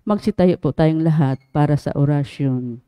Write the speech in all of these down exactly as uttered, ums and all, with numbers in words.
Magsitayo po tayong lahat para sa orasyon.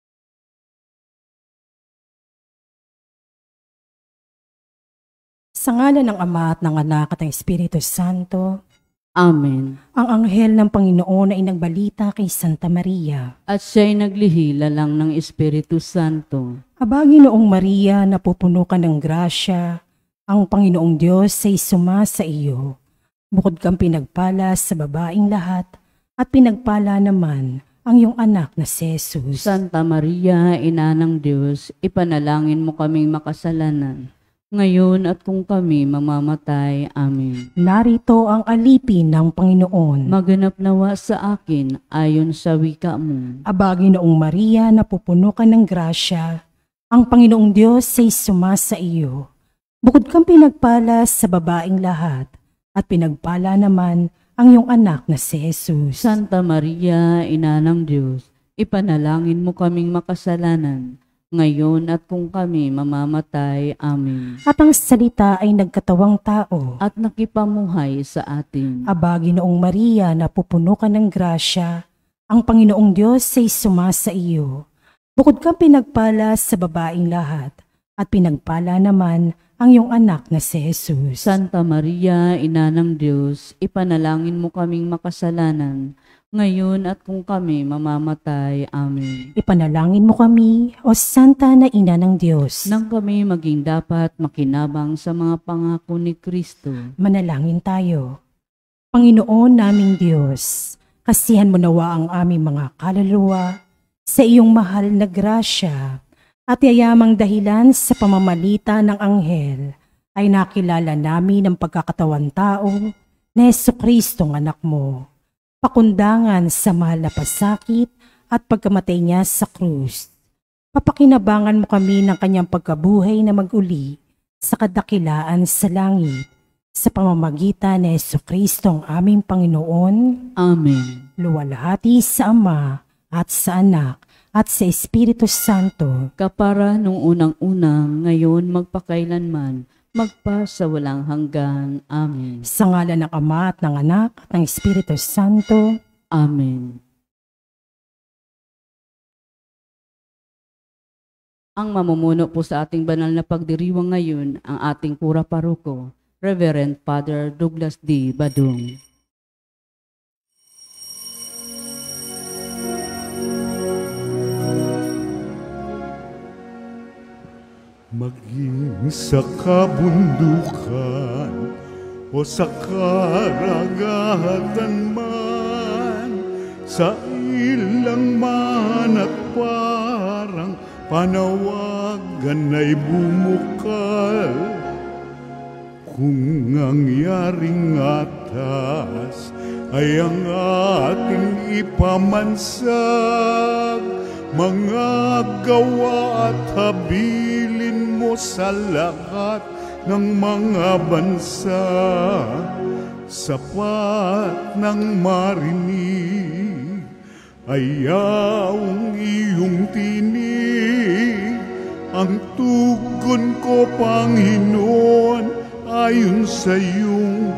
Sa ngalan ng Ama at ng Anak at ng Espiritu Santo. Amen. Ang anghel ng Panginoon ay nagbalita kay Santa Maria. At siya'y naglihila lang ng Espiritu Santo. Habagi noong Maria, napupuno ka ng grasya, ang Panginoong Diyos ay suma sa iyo. Bukod kang pinagpala sa babaing lahat, at pinagpala naman ang iyong anak na si Jesus. Santa Maria, Ina ng Diyos, ipanalangin mo kaming makasalanan, ngayon at kung kami mamamatay. Amen. Narito ang alipin ng Panginoon. Maganap nawa sa akin ayon sa wika mo. Habagi noong Maria, napupuno ka ng grasya, ang Panginoong Diyos ay suma sa iyo. Bukod kang pinagpala sa babaing lahat, at pinagpala naman ang iyong anak na si Jesus. Santa Maria, Ina ng Diyos, ipanalangin mo kaming makasalanan, ngayon at kung kami mamamatay. Amen. At ang salita ay nagkatawang tao, At nakipamuhay sa atin. habagi noong Maria, napupuno ka ng grasya, ang Panginoong Diyos ay suma sa iyo. Bukod kang pinagpala sa babaing lahat, at pinagpala naman ang iyong anak na si Jesus. Santa Maria, Ina ng Diyos, ipanalangin mo kaming makasalanan, ngayon at kung kami mamamatay. Amen. Ipanalangin mo kami, O Santa na Ina ng Diyos. Nang kami maging dapat makinabang sa mga pangako ni Kristo. Manalangin tayo. Panginoon naming Diyos, kasihan mo nawa ang aming mga kaluluwa sa iyong mahal na grasya, at yayamang dahilan sa pamamalita ng anghel ay nakilala namin ang pagkakatawan tao na Jesucristong anak mo. Pakundangan sa mahal na pasakit at pagkamatay niya sa krus. Papakinabangan mo kami ng kanyang pagkabuhay na mag-uli sa kadakilaan sa langit, sa pamamagitan ni Jesucristong aming Panginoon. Amen. Luwalhati sa Ama at sa Anak at sa Espiritu Santo. Kapara nung unang-unang, ngayon magpakailanman, magpa sa walang hanggan. Amen. Sa ngalan ng Ama at ng Anak at ng Espiritu Santo. Amen. Ang mamumuno po sa ating banal na pagdiriwang ngayon, ang ating pura paroko, Reverend Father Douglas D. Badung. Maging sa kabundukan o sa karagatan man, sa ilang man at parang panawagan ay bumukal. Kung ang yaring atas ay ang ating ipamansag, mga gawa at habilin mo sa lahat ng mga bansa, sapat ng marinig ay yaong iyong tinig. Ang tugon ko, Panginoon, ayon sa iyong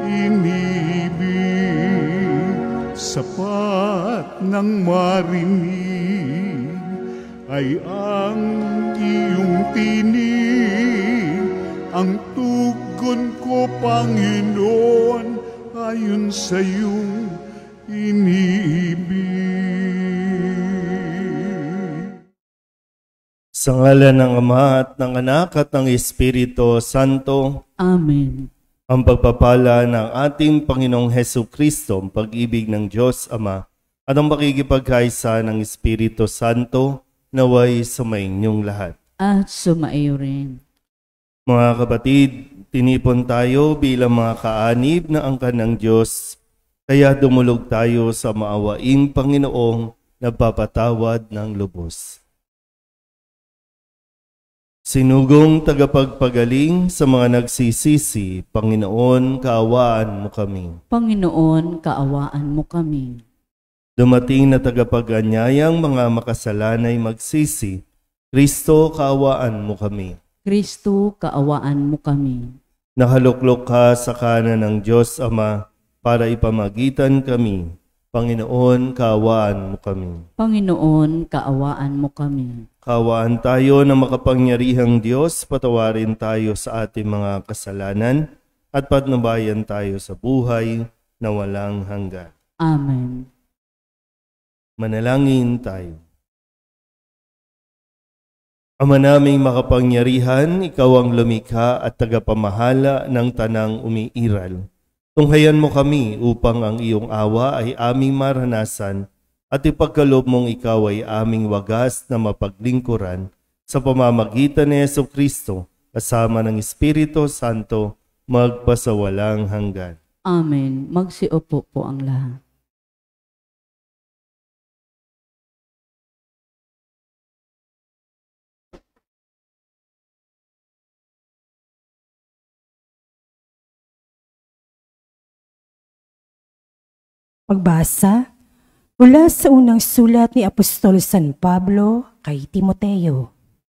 inibig, sapat ng marinig ay ang iyong tinig. Ang tugon ko, Panginoon, ayon sa iyong inibig. Sa ngalan ng Ama at ng Anak at ng Espiritu Santo. Amen. Ang pagpapala ng ating Panginoong Hesukristo, ang pag-ibig ng Diyos Ama, at ang pakikipagkaisa ng Espiritu Santo, naway sumainyong lahat. At sumaiyo rin. Mga kapatid, tinipon tayo bilang mga kaanib na angkan ng Diyos, kaya dumulog tayo sa maawaing Panginoong nagpapatawad ng lubos. Sinugong tagapagpagaling sa mga nagsisisi, Panginoon, kaawaan mo kami. Panginoon, kaawaan mo kami. Dumating na tagapag-anyayang mga makasalanay magsisi, Kristo, kaawaan mo kami. Kristo, kaawaan mo kami. Nakaluklok ka sa kanan ng Diyos Ama para ipamagitan kami Panginoon, kaawaan mo kami. Panginoon, kaawaan mo kami. Kaawaan tayo ng makapangyarihang Diyos, patawarin tayo sa ating mga kasalanan at patnubayan tayo sa buhay na walang hanggan. Amen. Manalangin tayo. Ama naming makapangyarihan, ikaw ang lumikha at tagapamahala ng tanang umiiral. Tunghayan mo kami upang ang iyong awa ay aming maranasan at ipagkaloob mong ikaw ay aming wagas na mapaglingkuran sa pamamagitan ni Jesucristo kasama ng Espiritu Santo magpasawalang hanggan. Amen. Magsiupo po ang lahat. Pagbasa mula sa unang sulat ni Apostol San Pablo kay Timoteo.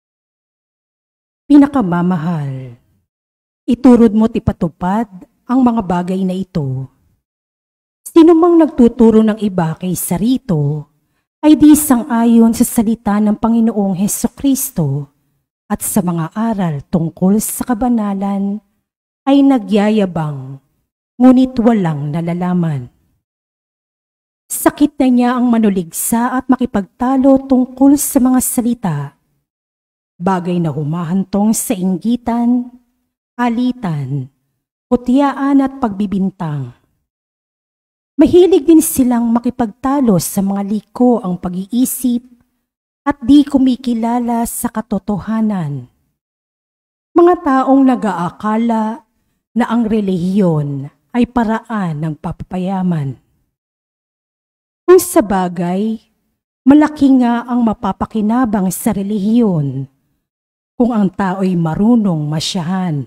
Pinakamamahal, iturod mo't ipatupad ang mga bagay na ito. Sino mang nagtuturo ng iba kaysa rito ay di sang-ayon sa salita ng Panginoong Hesukristo at sa mga aral tungkol sa kabanalan ay nagyayabang, ngunit walang nalalaman. Sakit na niya ang manuligsa at makipagtalo tungkol sa mga salita, bagay na humahantong sa inggitan, alitan, kutyaan at pagbibintang. Mahilig din silang makipagtalo sa mga liko ang pag-iisip at di kumikilala sa katotohanan. Mga taong nag-aakala na ang relihiyon ay paraan ng papayaman. Kung sa bagay, malaki nga ang mapapakinabang sa relihiyon kung ang tao'y marunong masyahan.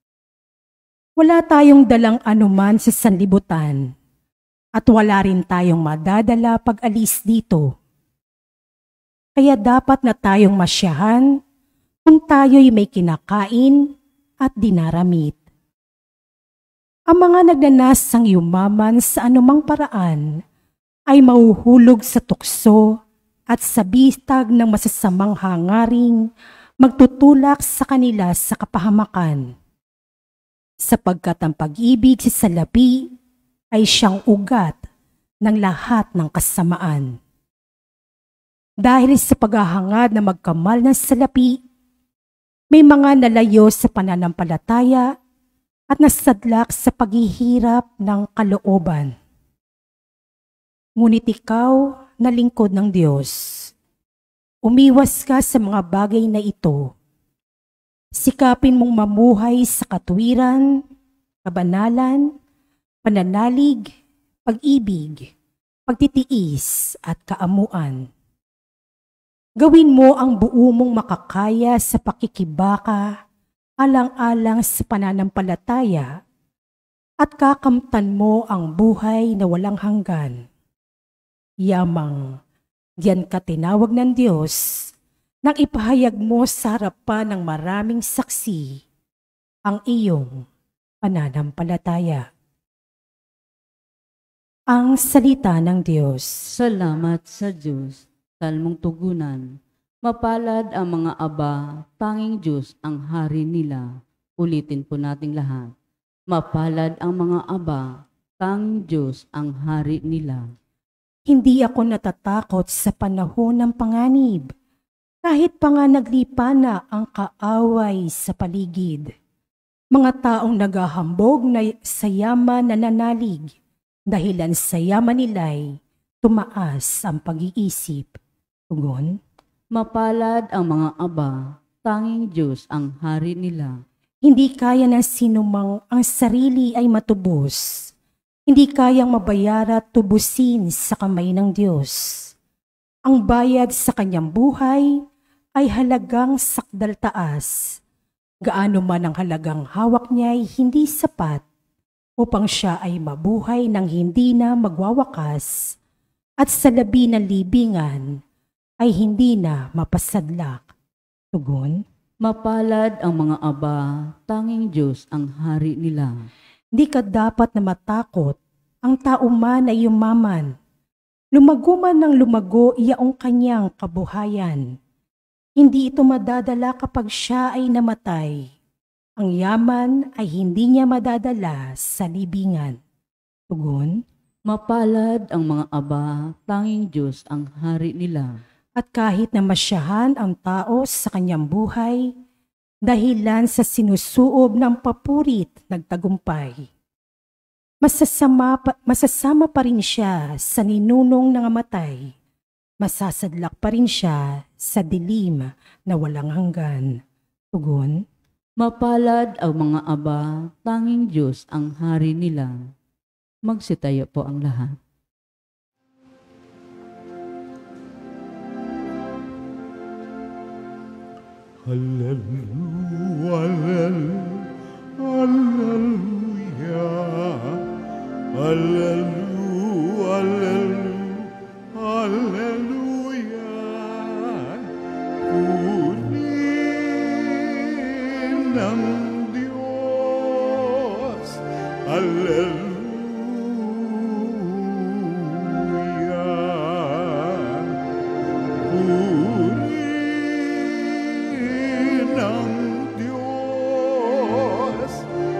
Wala tayong dalang anuman sa sanlibutan at wala rin tayong madadala pag alis dito. Kaya dapat na tayong masyahan kung tayo'y may kinakain at dinaramit. Ang mga nagnanasang yumaman sa anumang paraan ay mauhulog sa tukso at sa bitag ng masasamang hangaring magtutulak sa kanila sa kapahamakan. Sapagkat ang pag-ibig sa salapi ay siyang ugat ng lahat ng kasamaan. Dahil sa paghahangad na magkamal ng salapi, may mga nalayo sa pananampalataya at nasadlak sa paghihirap ng kalooban. Ngunit ikaw na lingkod ng Diyos, umiwas ka sa mga bagay na ito. Sikapin mong mamuhay sa katwiran, kabanalan, pananalig, pag-ibig, pagtitiis at kaamuan. Gawin mo ang buo mong makakaya sa pakikibaka, alang-alang sa pananampalataya, at kakamtan mo ang buhay na walang hanggan. Yamang, diyan ka tinawag ng Diyos nang ipahayag mo sa harapan ng maraming saksi ang iyong pananampalataya. Ang salita ng Diyos. Salamat sa Diyos, talmong tugunan. Mapalad ang mga aba, tanging Diyos ang hari nila. Ulitin po nating lahat. Mapalad ang mga aba, tanging Diyos ang hari nila. Hindi ako natatakot sa panahon ng panganib, kahit pa nga naglipa na ang kaaway sa paligid. Mga taong naghahambog na sa yaman na nanalig, dahilan sa yaman nila'y tumaas ang pag-iisip. Tugon, Mapalad ang mga aba, tanging Diyos ang hari nila. hindi kaya ng sinumang ang sarili ay matubos. Hindi kayang mabayara at tubusin sa kamay ng Diyos. Ang bayad sa kanyang buhay ay halagang sakdal taas. Gaano man ang halagang hawak niya ay hindi sapat upang siya ay mabuhay ng hindi na magwawakas at sa labi ng libingan ay hindi na mapasadlak. Tugon, Mapalad ang mga aba, tanging Diyos ang hari nila. di ka dapat na matakot ang tao man ay yumaman, Lumago man ng lumago iyaong kanyang kabuhayan. Hindi ito madadala kapag siya ay namatay. Ang yaman ay hindi niya madadala sa libingan. Tugon, Mapalad ang mga aba, tanging Diyos ang hari nila. at kahit na masyahan ang tao sa kanyang buhay, dahilan sa sinusuob ng papurit nagtagumpay. Masasama pa, masasama pa rin siya sa ninunong nangamatay. Masasadlak pa rin siya sa dilim na walang hanggan. Tugon, Mapalad ang mga aba, tanging Diyos ang hari nila. Magsitayo po ang lahat. Hallelujah, hallelujah, hallelujah, hallelujah. Purihin ng Diyos, hallelujah. Purihin ng Diyos,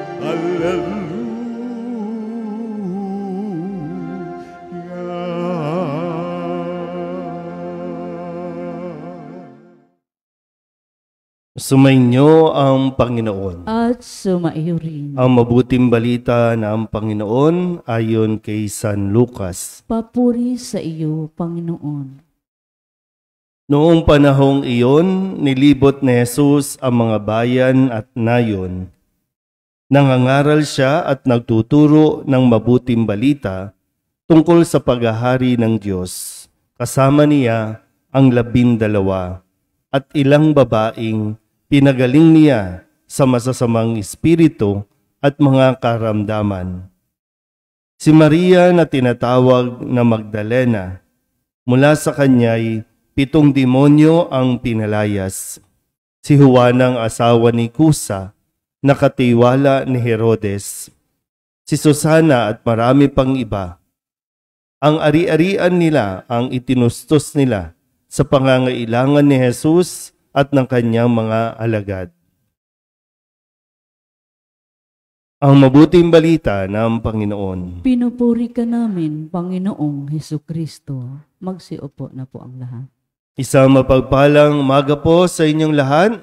Sumainyo ang Panginoon. At sumaiyo rin. Ang mabuting balita ng Panginoon ayon kay San Lucas. Papuri sa iyo, Panginoon. Noong panahong iyon, nilibot ni Jesus ang mga bayan at nayon. Nangangaral siya at nagtuturo ng mabuting balita tungkol sa paghahari ng Diyos. Kasama niya ang labindalawa at ilang babaeng pinagaling niya sa masasamang espiritu at mga karamdaman. Si Maria na tinatawag na Magdalena, mula sa kanya'y pitong demonyo ang pinalayas. Si Juana ang asawa ni Kusa, nakatiwala ni Herodes. Si Susana at marami pang iba. Ang ari-arian nila ang itinustos nila sa pangangailangan ni Jesus at ng kanyang mga alagad. Ang mabuting balita ng Panginoon. Pinupuri ka namin, Panginoong Hesukristo. Magsiupo na po ang lahat. Isang mapagpalang umaga po sa inyong lahat.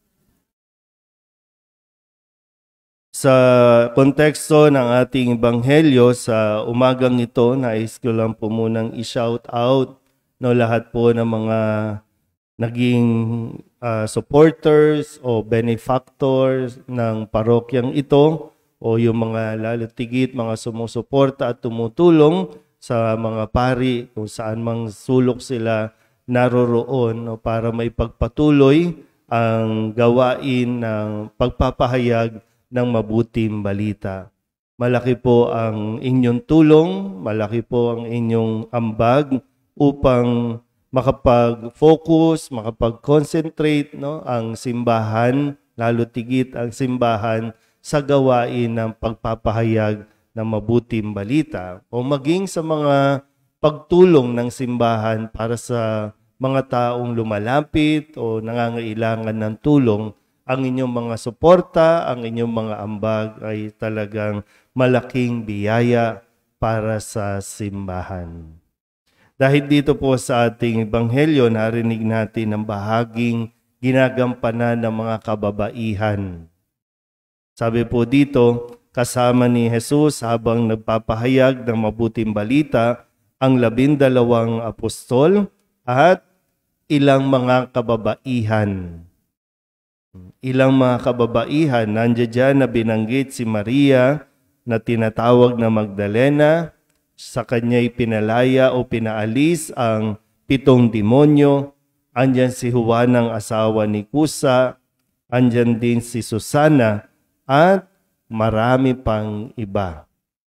Sa konteksto ng ating ebanghelyo sa umagang ito, nais ko lang po munang i-shout out no, lahat po ng mga naging uh, supporters o benefactors ng parokyang ito o yung mga lalatigit, mga sumusuporta at tumutulong sa mga pari kung saan mang sulok sila naroroon no, para may pagpatuloy ang gawain ng pagpapahayag ng mabuting balita. Malaki po ang inyong tulong, malaki po ang inyong ambag upang makapag-focus, makapag-concentrate no, ang simbahan, lalo tigit ang simbahan sa gawain ng pagpapahayag ng mabuting balita o maging sa mga pagtulong ng simbahan para sa mga taong lumalapit o nangangailangan ng tulong. Ang inyong mga suporta, ang inyong mga ambag ay talagang malaking biyaya para sa simbahan. Dahil dito po sa ating ebanghelyo, narinig natin ang bahaging ginagampanan ng mga kababaihan. Sabi po dito, kasama ni Jesus habang nagpapahayag ng mabuting balita ang labindalawang apostol at ilang mga kababaihan. Ilang mga kababaihan, nandiyan dyan na binanggit si Maria na tinatawag na Magdalena. Sa kanya'y pinalaya o pinaalis ang pitong demonyo. Andyan si Juana ang asawa ni Kusa. Andyan din si Susana at marami pang iba.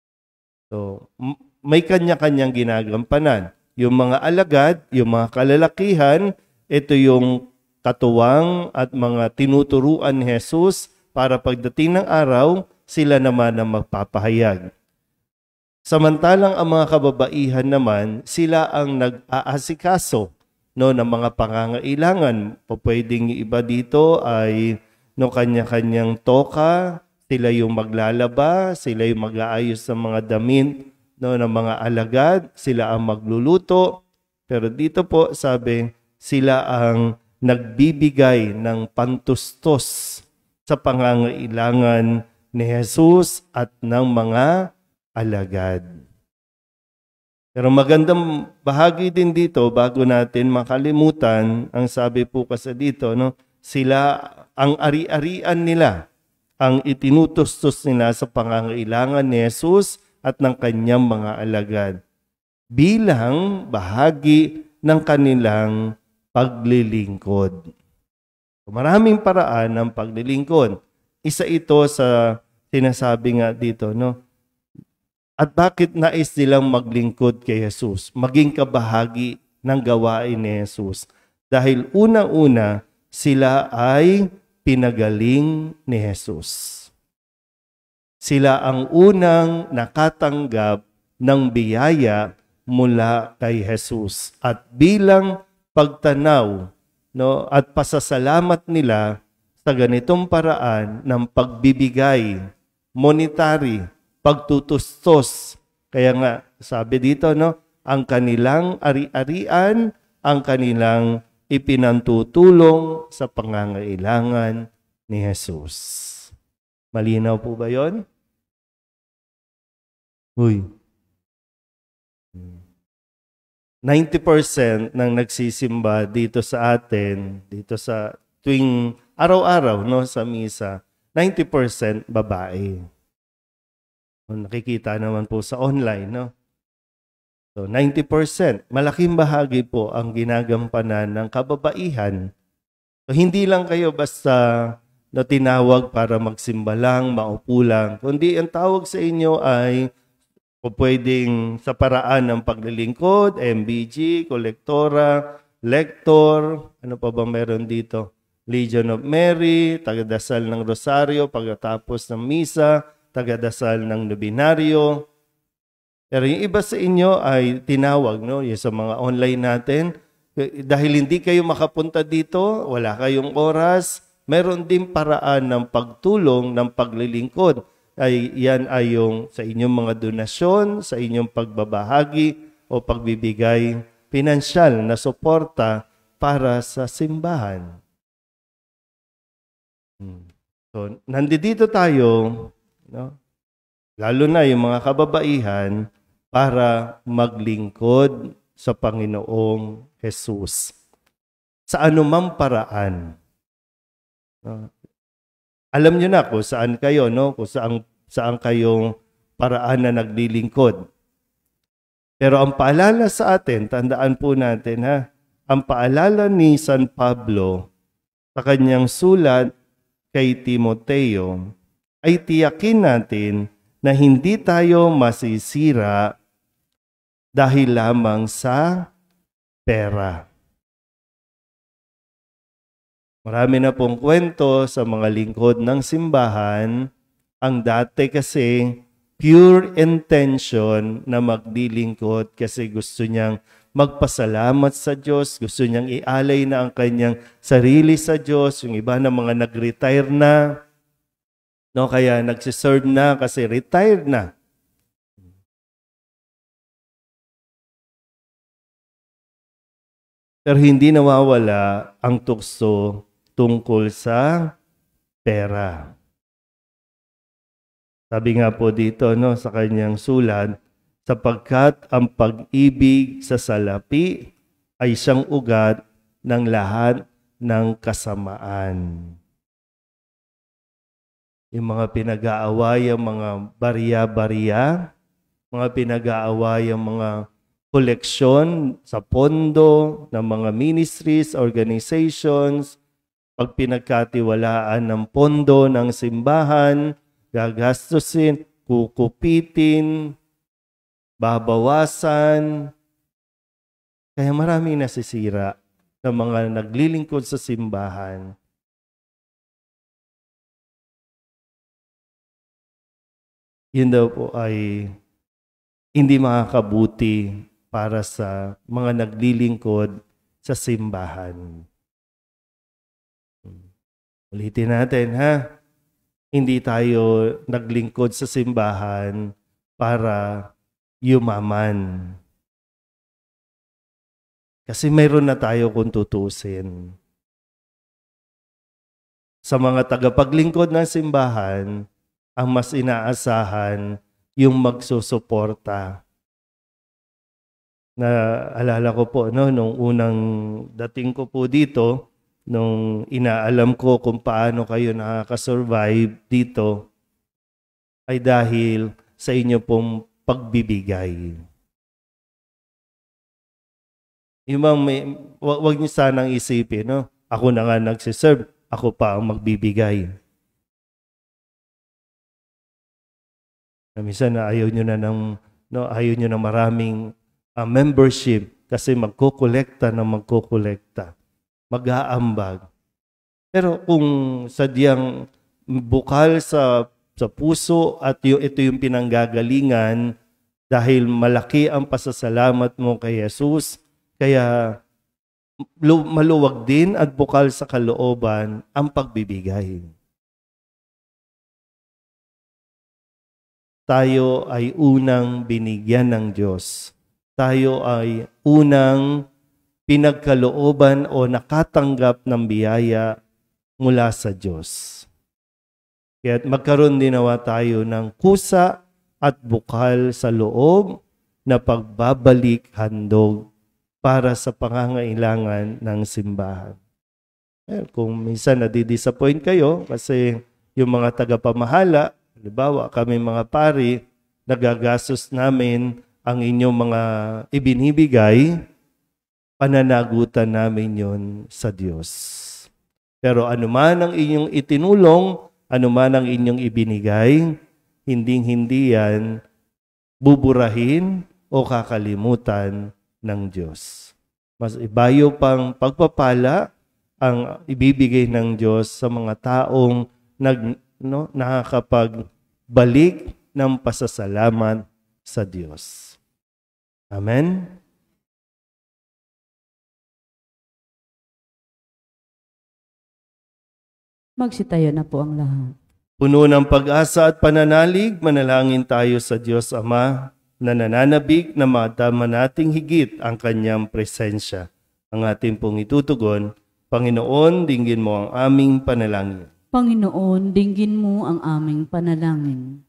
So, may kanya-kanyang ginagampanan. Yung mga alagad, yung mga kalalakihan, ito yung katuwang at mga tinuturuan ni Jesus para pagdating ng araw, sila naman ang magpapahayag. Samantalang ang mga kababaihan naman, sila ang nag-aasikaso no, ng mga pangangailangan. O pwedeng yung iba dito ay no, kanya-kanyang toka, sila yung maglalaba, sila yung mag-aayos ng mga damit no, ng mga alagad, sila ang magluluto. Pero dito po sabi, sila ang nagbibigay ng pantustos sa pangangailangan ni Jesus at ng mga alagad. Pero magandang bahagi din dito, bago natin makalimutan, ang sabi po kasi dito, no, sila, ang ari-arian nila, ang itinutustos nila sa pangangailangan ni Jesus at ng kanyang mga alagad, bilang bahagi ng kanilang paglilingkod. Maraming paraan ng paglilingkod. Isa ito sa sinasabi nga dito, no? At bakit nais nilang maglingkod kay Jesus? Maging kabahagi ng gawain ni Jesus. Dahil unang-una, sila ay pinagaling ni Jesus. Sila ang unang nakatanggap ng biyaya mula kay Jesus. At bilang pagtanaw no, at pasasalamat nila sa ganitong paraan ng pagbibigay, monetary, pagtutustos. Kaya nga, sabi dito, no, ang kanilang ari-arian, ang kanilang ipinantutulong sa pangangailangan ni Jesus. Malinaw po ba yon? Uy. ninety percent ng nagsisimba dito sa atin, dito sa tuwing araw-araw no, sa misa, ninety percent babae. Nakikita naman po sa online, no? So, ninety percent, malaking bahagi po ang ginagampanan ng kababaihan. So, hindi lang kayo basta na tinawag para magsimba lang, maupo lang. Kundi ang tawag sa inyo ay o pwedeng sa paraan ng paglilingkod, M B G, kolektora, lector, ano pa ba meron dito? Legion of Mary, tagadasal ng rosaryo pagkatapos ng misa, tagadasal ng nobinaryo. Pero yung iba sa inyo ay tinawag, no? Yung sa mga online natin, dahil hindi kayo makapunta dito, wala kayong oras, meron din paraan ng pagtulong, ng paglilingkod. Ay, yan ay yung sa inyong mga donasyon, sa inyong pagbabahagi o pagbibigay pinansyal na suporta para sa simbahan. So, nandito tayo, no? Lalo na yung mga kababaihan, para maglingkod sa Panginoong Jesus. Sa anumang paraan. No? Alam nyo na kung saan kayo, no? Kung saan, saan kayong paraan na naglilingkod. Pero ang paalala sa atin, tandaan po natin ha, ang paalala ni San Pablo sa kanyang sulat kay Timoteo ay tiyakin natin na hindi tayo masisira dahil lamang sa pera. Marami na pong kwento sa mga lingkod ng simbahan. Ang dati kasi pure intention na maglilingkod kasi gusto niyang magpasalamat sa Diyos, gusto niyang ialay na ang kanyang sarili sa Diyos. Yung iba na mga nag-retire na, no, kaya nagsiserve na kasi retired na. Pero hindi nawawala ang tukso tungkol sa pera. Sabi nga po dito, no, sa kanyang sulat, sapagkat ang pag-ibig sa salapi ay siyang ugat ng lahat ng kasamaan. Yung mga pinag-aaway, ang mga barya-barya, mga pinag-aaway, ang mga koleksyon sa pondo ng mga ministries, organizations, pag pinagkatiwalaan ng pondo ng simbahan, gagastusin, kukupitin, babawasan. Kaya maraming nasisira ng mga naglilingkod sa simbahan. Yun daw po ay hindi makakabuti para sa mga naglilingkod sa simbahan. Ulitin natin, ha? Hindi tayo naglingkod sa simbahan para yumaman. Kasi mayroon na tayo kung tutusin. Sa mga tagapaglingkod ng simbahan, ang mas inaasahan yung magsusuporta. Na alala ko po, no, nung unang dating ko po dito, nung inaalam ko kung paano kayo nakakasurvive dito, ay dahil sa inyo pong pagbibigay. Yung bang may, wag, wag niyo sanang isipin, no? Ako na nga nagsiserve, ako pa ang magbibigay. Na minsan na ayaw niyo na ng, no, ayaw niyo na maraming uh, membership kasi magkokolekta na magkokolekta. Mag-aambag. Pero kung sadyang bukal sa sa puso at yung, ito yung pinanggagalingan dahil malaki ang pasasalamat mo kay Jesus, kaya maluwag din at bukal sa kalooban ang pagbibigay. Tayo ay unang binigyan ng Diyos. Tayo ay unang pinagkalooban o nakatanggap ng biyaya mula sa Diyos. Kaya magkaroon din nawa tayo ng kusa at bukal sa loob na pagbabalik handog para sa pangangailangan ng simbahan. Eh, kung minsan nadidisappoint kayo kasi yung mga tagapamahala, halimbawa kami mga pari, nagagastos namin ang inyong mga ibinibigay, pananagutan namin yon sa Diyos. Pero anuman ang inyong itinulong, anuman ang inyong ibinigay, hinding-hindi yan buburahin o kakalimutan ng Diyos. Mas ibayo pang pagpapala ang ibibigay ng Diyos sa mga taong nag, no, nakakapagbalik ng pasasalamat sa Diyos. Amen? Magsitayo na po ang lahat. Puno ng pag-asa at pananalig, manalangin tayo sa Diyos Ama na nananabik na madama nating higit ang Kanyang presensya. Ang ating pong itutugon, Panginoon, dinggin mo ang aming panalangin. Panginoon, dinggin mo ang aming panalangin.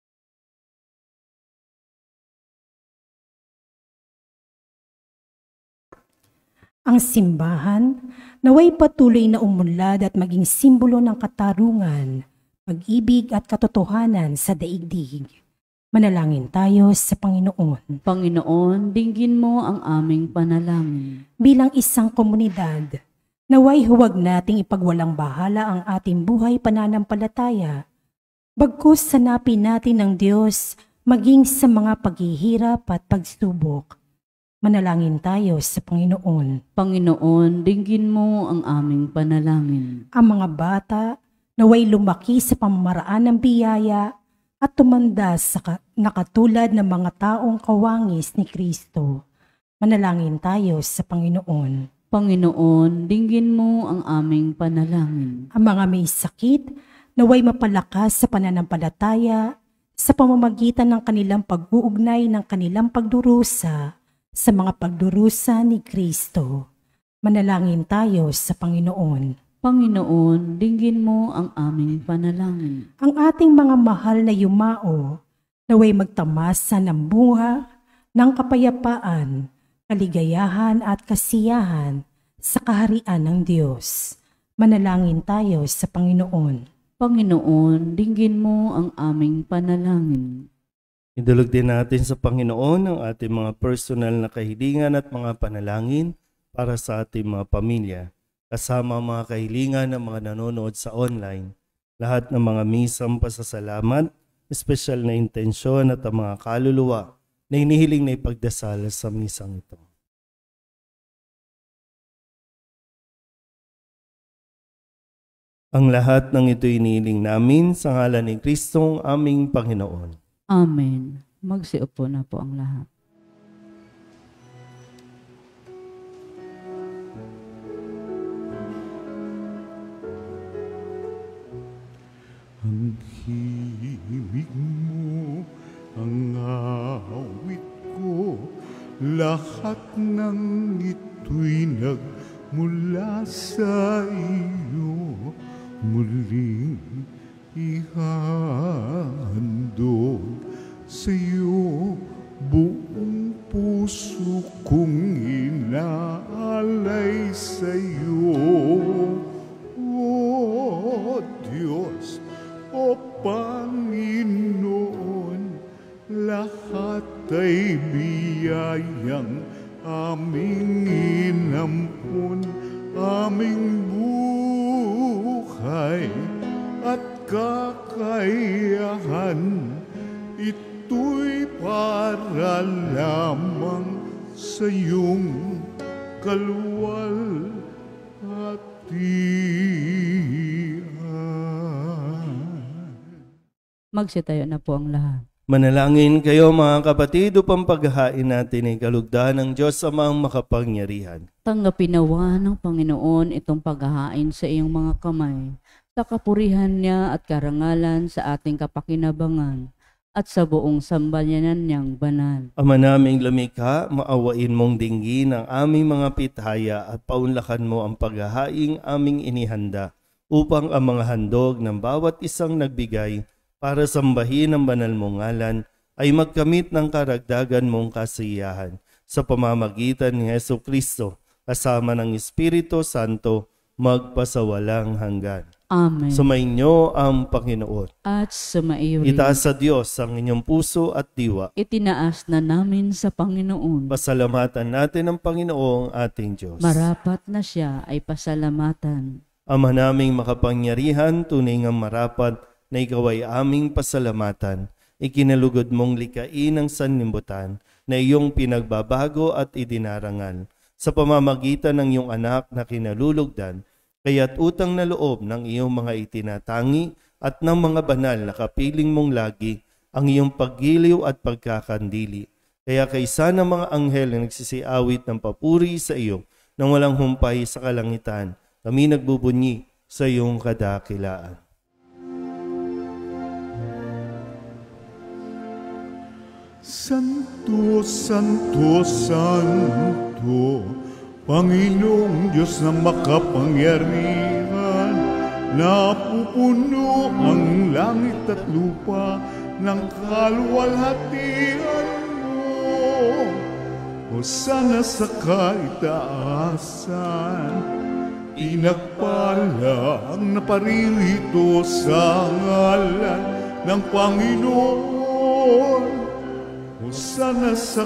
Ang simbahan, naway patuloy na umunlad at maging simbolo ng katarungan, pag-ibig at katotohanan sa daigdig. Manalangin tayo sa Panginoon. Panginoon, dinggin mo ang aming panalangin. Bilang isang komunidad, naway huwag nating ipagwalang bahala ang ating buhay pananampalataya. Bagkus sanapin natin ng Diyos maging sa mga paghihirap at pagsubok. Manalangin tayo sa Panginoon. Panginoon, dinggin mo ang aming panalangin. Ang mga bata naway lumaki sa pamamaraan ng biyaya at tumanda sa ka- nakatulad ng mga taong kawangis ni Kristo. Manalangin tayo sa Panginoon. Panginoon, dinggin mo ang aming panalangin. Ang mga may sakit naway mapalakas sa pananampalataya sa pamamagitan ng kanilang pag-uugnay ng kanilang pagdurusa sa mga pagdurusa ni Kristo. Manalangin tayo sa Panginoon. Panginoon, dinggin mo ang aming panalangin. Ang ating mga mahal na yumao, naway magtamasa ng buha, ng kapayapaan, kaligayahan at kasiyahan sa kaharian ng Diyos. Manalangin tayo sa Panginoon. Panginoon, dinggin mo ang aming panalangin. Idulog din natin sa Panginoon ang ating mga personal na kahilingan at mga panalangin para sa ating mga pamilya, kasama mga kahilingan ng mga nanonood sa online, lahat ng mga misang pasasalamat, espesyal na intensyon at ang mga kaluluwa na inihiling na ipagdasal sa misang ito. Ang lahat ng ito inihiling namin sa ngalan ni Kristong aming Panginoon. Amen. Magsiupo na po ang lahat. Ang himig mo, ang awit ko, lahat ng ito'y nagmula sa iyo. Muling ihandog sa iyo, buong puso kong inaalay sa iyo. O Diyos, o Panginoon, lahat ay biyayang aming inampun, aming buhay at kakayahan. Ito'y para lamang sa iyong kaluwalhatian. Magsitayo na po ang lahat. Manalangin kayo mga kapatid upang paghahain natin ay kalugdan ng Diyos Amang makapangyarihan. Tanggapin nawa ng Panginoon itong paghahain sa iyong mga kamay, sa kapurihan niya at karangalan sa ating kapakinabangan, at sa buong sambayanan niyang banal. Ama naming lumikha, maawain mong dinggin ang aming mga pitaya at paunlakan mo ang paghahaing aming inihanda, upang ang mga handog ng bawat isang nagbigay para sambahin ang banal mong ngalan ay magkamit ng karagdagan mong kasiyahan sa pamamagitan ni Hesu Kristo kasama ng Espiritu Santo magpasawalang hanggan. Amen. Sumainyo ang Panginoon. At sumaiyo rin. Itaas sa Diyos ang inyong puso at diwa. Itinaas na namin sa Panginoon. Pasalamatan natin ang Panginoong ating Diyos. Marapat na siya ay pasalamatan. Ama naming makapangyarihan, tunay ngang marapat na ikaw ay aming pasalamatan. Ikinalugod mong likain ang sanlibutan na iyong pinagbabago at idinarangal sa pamamagitan ng iyong anak na kinalulugdan, kaya't utang na loob ng iyong mga itinatangi at ng mga banal na kapiling mong lagi ang iyong paggiliw at pagkakandili. Kaya kaysa ng mga anghel na nagsisiawit ng papuri sa iyo nang walang humpay sa kalangitan, kami nagbubunyi sa iyong kadakilaan. Santo, Santo, Santo, Panginoong Diyos na makapangyarihan, napupuno ang langit at lupa ng kaluwalhatian mo. Hosana sa kaitaasan, pinagpala ang naparirito sa ngalan ng Panginoon. Hosana sa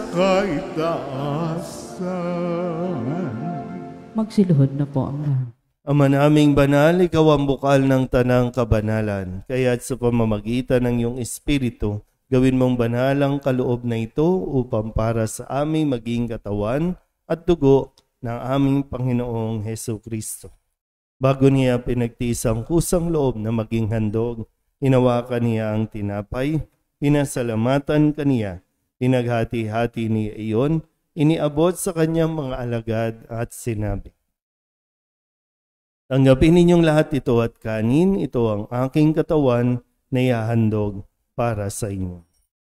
kaitaasan. Magsiluhod na po ang lahat. Ama naming banal, ikaw ang bukal ng tanang kabanalan. Kaya't sa pamamagitan ng iyong Espiritu, gawin mong banal ang kaloob na ito upang para sa aming maging katawan at dugo ng aming Panginoong Hesu Kristo. Bago niya pinagtiis ang kusang loob na maging handog, hinawakan niya ang tinapay, pinasalamatan kaniya, pinaghati-hati niya iyon, iniabot sa kanyang mga alagad at sinabi, tanggapin ninyong lahat ito at kanin, ito ang aking katawan na ihahandog para sa inyo.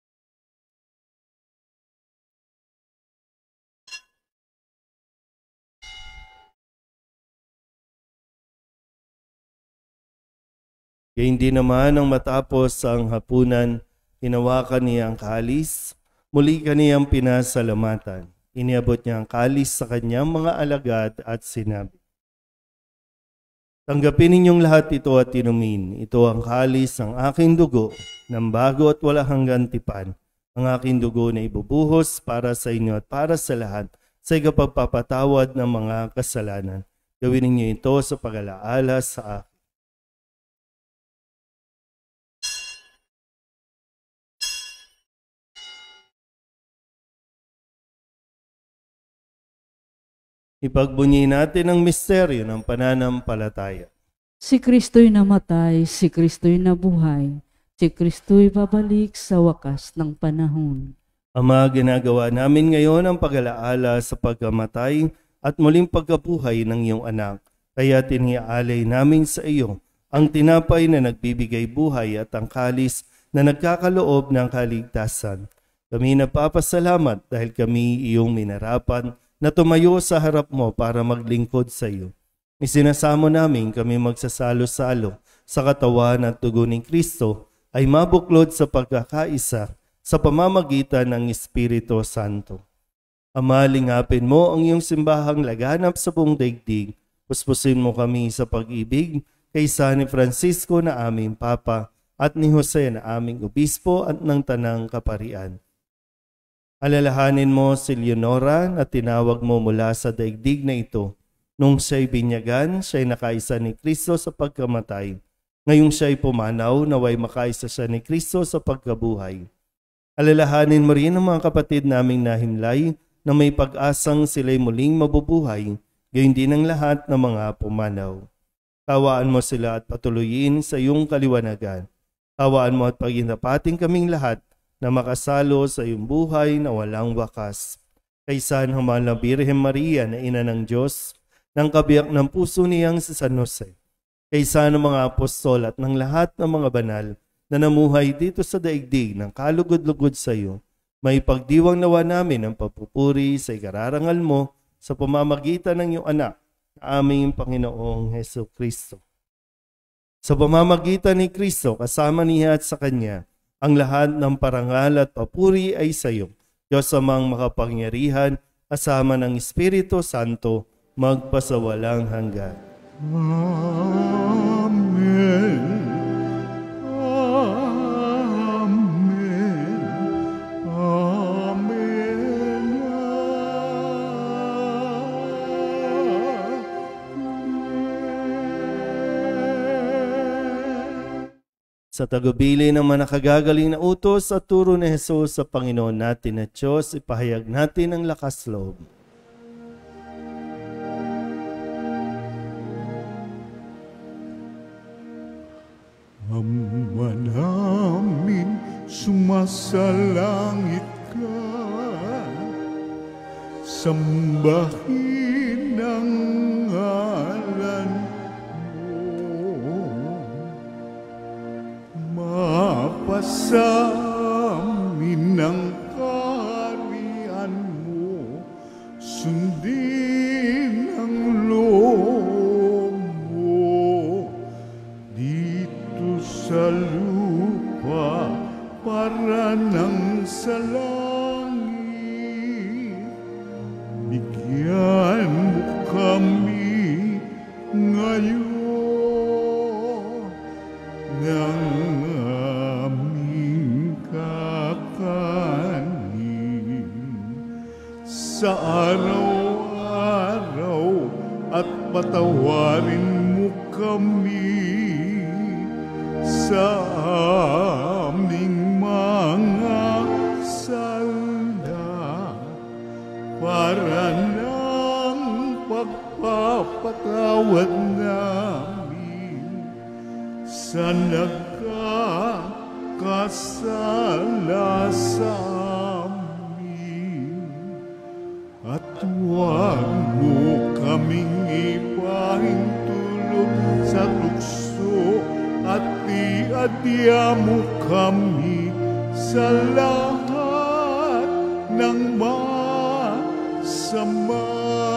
Gayun din naman ang matapos ang hapunan, hinawakan niya ang kalis, muli kaniyang pinasalamatan. Iniabot niya ang kalis sa kanyang mga alagad at sinabi, tanggapin ninyong lahat ito at inumin. Ito ang kalis ng aking dugo, ng bago at wala hanggang tipan. Ang aking dugo na ibubuhos para sa inyo at para sa lahat sa ikapagpapatawad ng mga kasalanan. Gawin ninyo ito sa pag-alaala sa akin. Ipagbunyi natin ang misteryo ng pananampalataya. Si Kristo'y namatay, si Kristo'y nabuhay, Si Kristo'y babalik sa wakas ng panahon. Ama, ginagawa namin ngayon ang pag-alaala sa pagkamatay at muling pagkabuhay ng iyong anak. Kaya tiniaalay namin sa iyo ang tinapay na nagbibigay buhay at ang kalis na nagkakaloob ng kaligtasan. Kami napapasalamat dahil kami iyong minarapan na tumayo sa harap mo para maglingkod sa iyo. Isinasamo namin kami magsasalo-salo sa katawan at dugo ni Kristo ay mabuklod sa pagkakaisa sa pamamagitan ng Espiritu Santo. Ama, lingapin mo ang iyong simbahang laganap sa buong daigdig. Puspusin mo kami sa pag-ibig kay San Francisco na aming Papa at ni Jose na aming Obispo at ng Tanang Kaparian. Alalahanin mo si Leonora na tinawag mo mula sa daigdig na ito. Nung siya'y binyagan, siya'y nakaisa ni Kristo sa pagkamatay. Ngayong siya'y pumanaw, naway makaisa siya ni Kristo sa pagkabuhay. Alalahanin mo rin ang mga kapatid naming nahimlay na may pag-asang sila'y muling mabubuhay, gayon din ang lahat ng mga pumanaw. Tawaan mo sila at patuloyin sa iyong kaliwanagan. Tawaan mo at paginapating kaming lahat na makasalo sa iyong buhay na walang wakas. Kay San Juan la Birhen Maria na ina ng Diyos, ng kabiyak ng puso niyang si San Jose, kaysa ng mga apostol at ng lahat ng mga banal na namuhay dito sa daigdig ng kalugod-lugod sa iyo, may pagdiwang nawa namin ang papupuri sa ikararangal mo sa pamamagitan ng iyong anak, na aming Panginoong Hesus Kristo. Sa pamamagitan ni Kristo, kasama niya at sa Kanya, ang lahat ng parangal at papuri ay sa iyo, Diyos amang makapangyarihan, kasama ng Espiritu Santo, magpasawalang hanggan. Amen. Amen. Amen. Sa tagubili ng mga nakagagaling na utos at turo ni Jesus sa Panginoon natin at Diyos, ipahayag natin ang lakas loob. Ama namin, sumasalangit ka, sambahin ang ngalan mo, mapasamin ang kaharian mo, sundin ang loob mo, dito sa lupa para nang sa langit. Bigyan mo kami ngayon ng aming kakanin sa araw-araw at patawarin mo kami sa aming mga sala para ng pagpapatawad namin sa nagkakasala sa amin. At huwag mo kaming ipahintulot sa tukso at iadya mo kami sa lahat ng masama.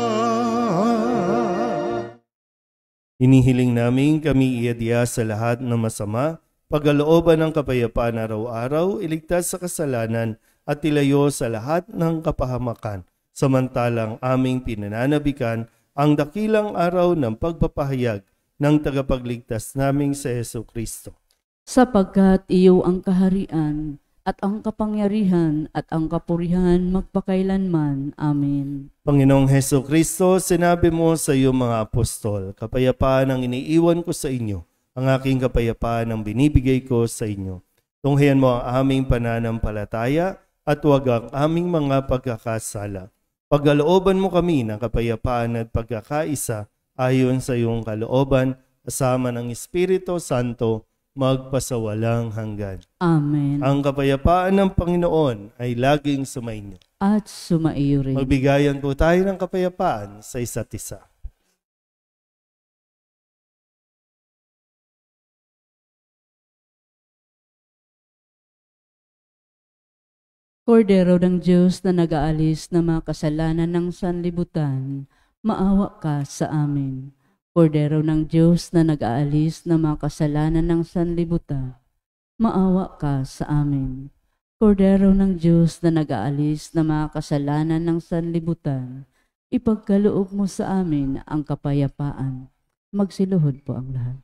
Hinihiling namin kami iadya sa lahat ng masama, pagkalooban ng kapayapaan araw-araw, iligtas sa kasalanan at ilayo sa lahat ng kapahamakan, samantalang aming pinananabikan ang dakilang araw ng pagpapahayag ng tagapagligtas naming sa Hesus Kristo. Sapagkat iyo ang kaharian at ang kapangyarihan at ang kapurihan magpakailanman. Amen. Panginoong Hesus Kristo, sinabi mo sa iyong mga apostol, kapayapaan ang iniiwan ko sa inyo, ang aking kapayapaan ang binibigay ko sa inyo. Tunghayan mo ang aming pananampalataya at huwag ang aming mga pagkakasala. Pagkalooban mo kami ng kapayapaan at pagkakaisa ayon sa iyong kalooban, kasama ng Espiritu Santo, magpasawalang hanggan. Amen. Ang kapayapaan ng Panginoon ay laging sumainyo. At sumaiyo rin. Magbigayan po tayo ng kapayapaan sa isa't isa. Kordero ng Diyos na nag-aalis ng mga kasalanan ng sanlibutan, maawa ka sa amin. Kordero ng Diyos na nag-aalis ng mga kasalanan ng sanlibutan, maawa ka sa amin. Kordero ng Diyos na nag-aalis ng mga kasalanan ng sanlibutan, ipagkaloob mo sa amin ang kapayapaan. Magsiluhod po ang lahat.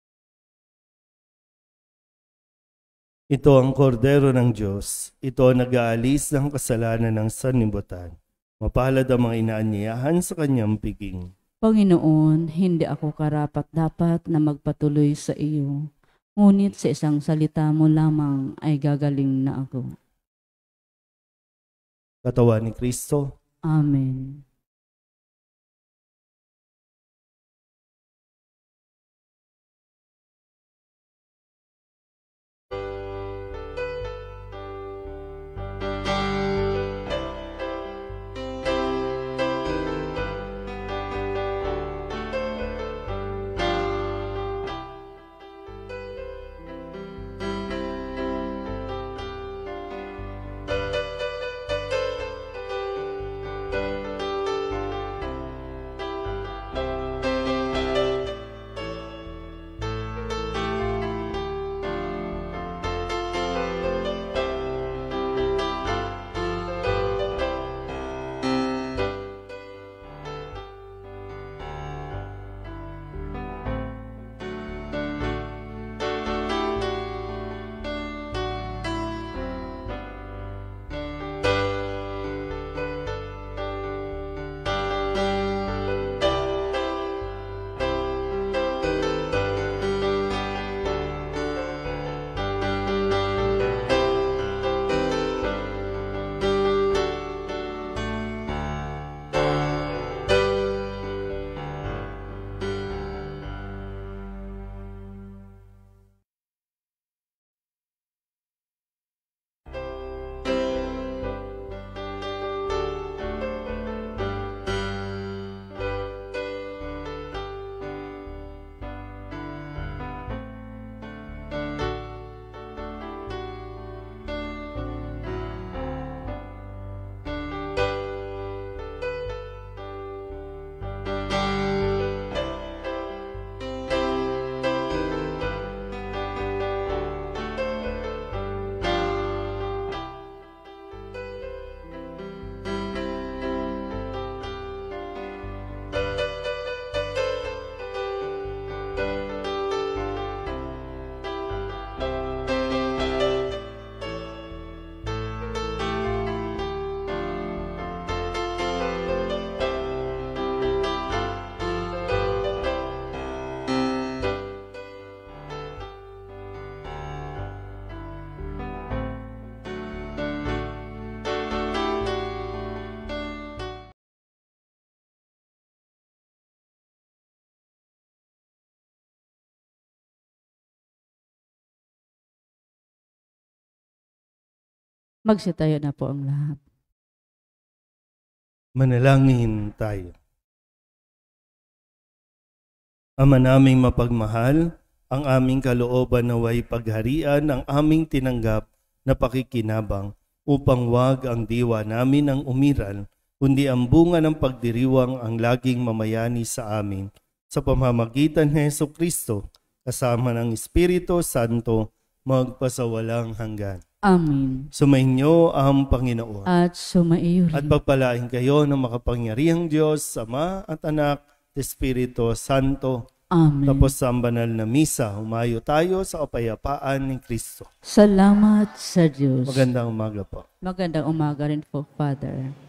Ito ang kordero ng Diyos. Ito ang nag-aalis ng kasalanan ng sanlibutan. Mapalad ang mga inaanyayahan sa kanyang piging. Panginoon, hindi ako karapat-dapat na magpatuloy sa iyo, ngunit sa isang salita mo lamang ay gagaling na ako. Katawan ni Kristo. Amen. Magsitayo na po ang lahat. Manalangin tayo. Ama naming mapagmahal, ang aming kalooban naway pagharian ang aming tinanggap na pakikinabang upang wag ang diwa namin ang umiral, kundi ang bunga ng pagdiriwang ang laging mamayani sa amin sa pamamagitan ni Jesucristo kasama ng Espiritu Santo magpasawalang hanggan. Amen. Sumainyo ang Panginoon. At sumaiyo rin. At pagpalain kayo ng makapangyarihang Diyos, Ama at Anak, Espiritu Santo. Amen. Tapos sa banal na misa, humayo tayo sa kapayapaan ni Kristo. Salamat sa Diyos. Magandang umaga po. Magandang umaga rin po, Father.